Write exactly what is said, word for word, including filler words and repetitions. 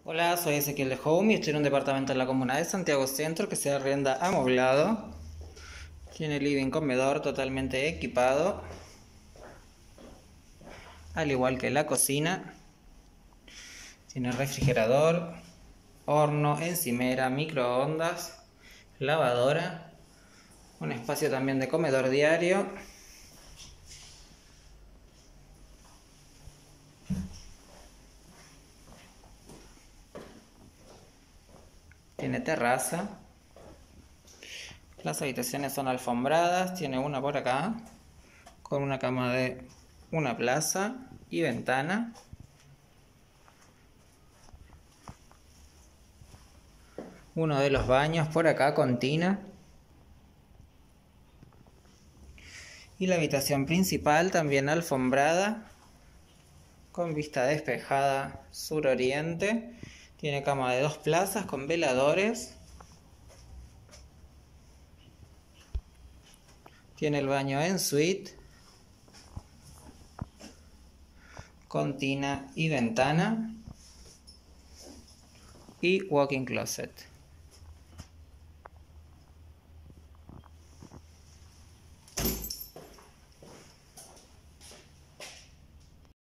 Hola, soy Ezequiel de Home y estoy en un departamento en la comuna de Santiago Centro que se arrienda amoblado. Tiene living comedor totalmente equipado, al igual que la cocina. Tiene refrigerador, horno, encimera, microondas, lavadora, un espacio también de comedor diario. Tiene terraza. Las habitaciones son alfombradas, tiene una por acá, con una cama de una plaza y ventana. Uno de los baños por acá con tina. Y la habitación principal también alfombrada, con vista despejada suroriente. Tiene cama de dos plazas con veladores. Tiene el baño en suite, con tina y ventana. Y walk-in closet.